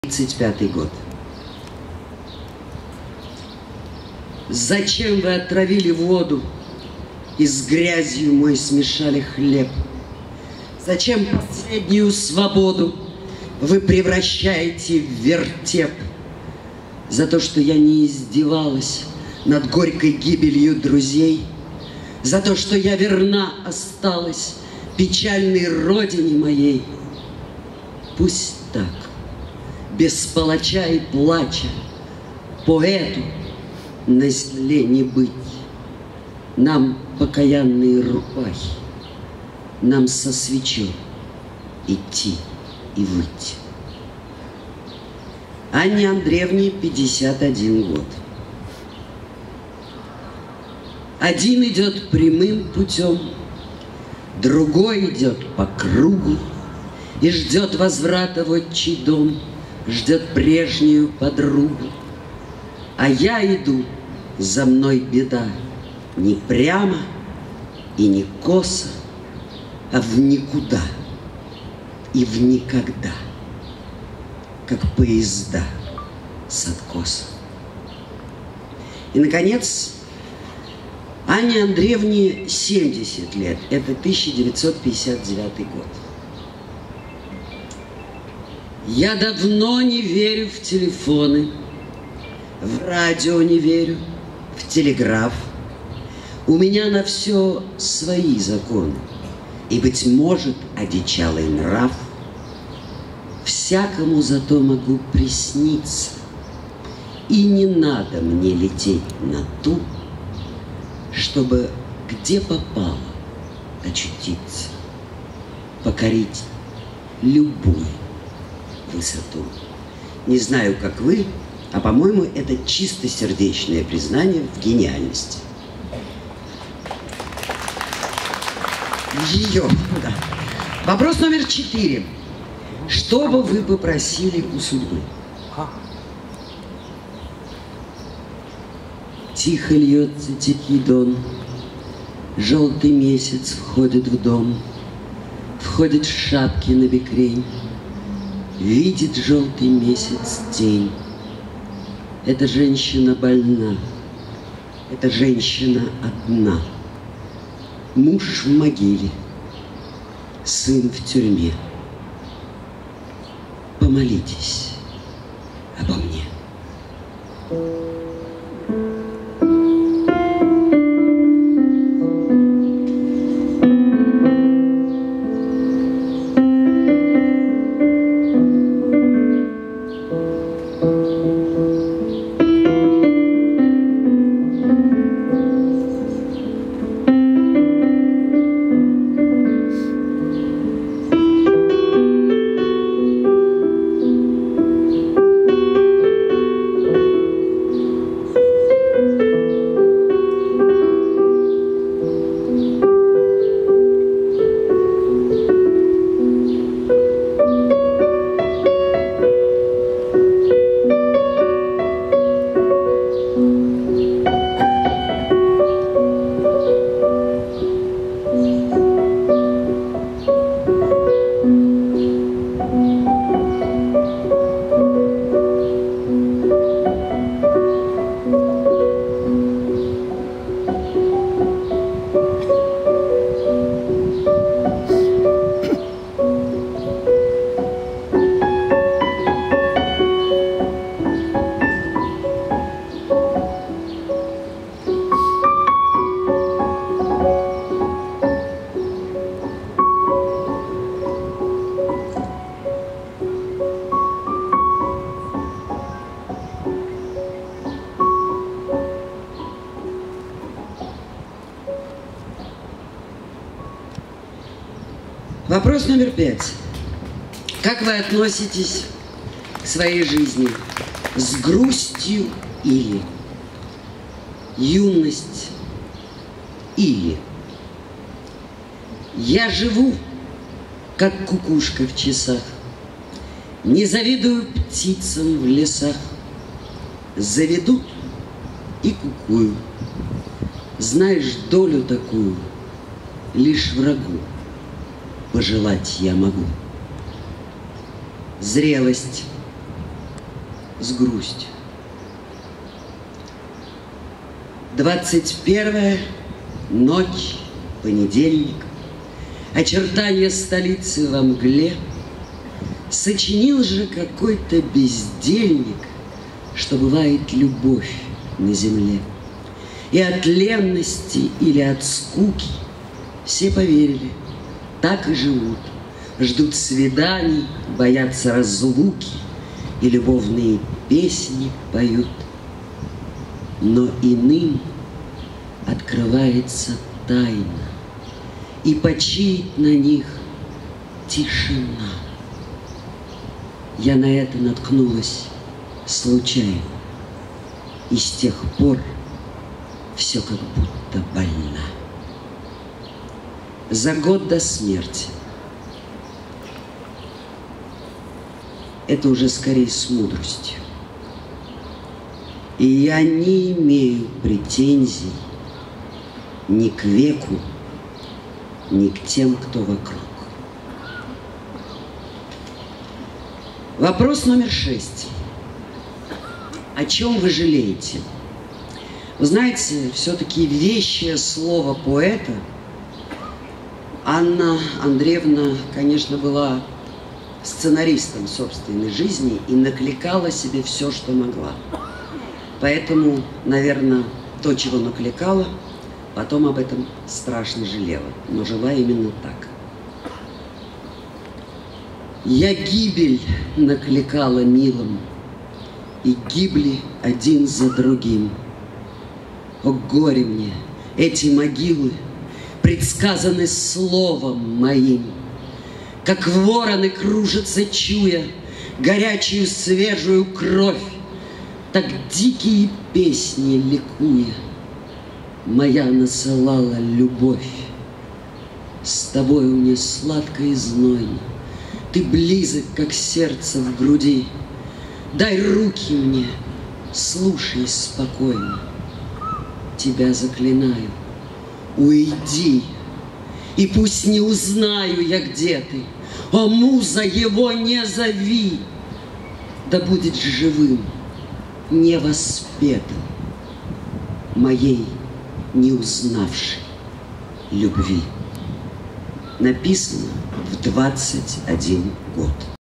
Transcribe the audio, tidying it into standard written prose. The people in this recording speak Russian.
1935 год. Зачем вы отравили воду и с грязью мой смешали хлеб? Зачем последнюю свободу вы превращаете в вертеп? За то, что я не издевалась над горькой гибелью друзей, за то, что я верна осталась печальной родине моей. Пусть так, без палача и плача, поэту на земле не быть. Нам покаянные рубахи, нам со свечой идти и выйти. Анне Андреевне 51 год. Один идет прямым путем, другой идет по кругу и ждет возврата в отчий дом, ждет прежнюю подругу. А я иду, за мной беда, не прямо и не косо, а в никуда и в никогда, как поезда с откоса. И, наконец, Анне Андреевне 70 лет. Это 1959 год. Я давно не верю в телефоны, в радио не верю, в телеграф. У меня на все свои законы, и, быть может, одичалый нрав. Всякому зато могу присниться, и не надо мне лететь на ту, чтобы где попало очутиться, покорить любую высоту. Не знаю, как вы, а, по-моему, это чистосердечное признание в гениальности. Ее, да. Вопрос номер 4. Что бы вы попросили у судьбы? Тихо льется тихий дон, желтый месяц входит в дом, входит в шапки на бекрень, видит желтый месяц тень. Эта женщина больна, эта женщина одна. Муж в могиле, сын в тюрьме. Помолитесь обо мне. Вопрос номер 5. Как вы относитесь к своей жизни? С грустью или? Юность или? Я живу, как кукушка в часах, не завидую птицам в лесах. Заведут и кукую. Знаешь, долю такую лишь врагу пожелать я могу. Зрелость с грустью. 21-я ночь, понедельник, очертания столицы во мгле. Сочинил же какой-то бездельник, что бывает любовь на земле. И от ленности или от скуки все поверили, так и живут. Ждут свиданий, боятся разлуки и любовные песни поют. Но иным открывается тайна, и почиет на них тишина. Я на это наткнулась случайно, и с тех пор все как будто больна. За год до смерти. Это уже скорее с мудростью. И я не имею претензий ни к веку, ни к тем, кто вокруг. Вопрос номер 6. О чем вы жалеете? Вы знаете, все-таки вещее слово поэта. Анна Андреевна, конечно, была сценаристом собственной жизни и накликала себе все, что могла. Поэтому, наверное, то, чего накликала, потом об этом страшно жалела, но жила именно так. Я гибель накликала милым, и гибли один за другим. О, горе мне, эти могилы предсказаны словом моим, как вороны кружатся, чуя горячую свежую кровь, так дикие песни ликуя моя насылала любовь. С тобой мне сладко и знойно, ты близок, как сердце в груди. Дай руки мне, слушай спокойно. Тебя заклинаю, уйди, и пусть не узнаю я, где ты. О, муза, его не зови, да будет живым, невоспетым, моей не узнавшей любви. Написано в 21 год.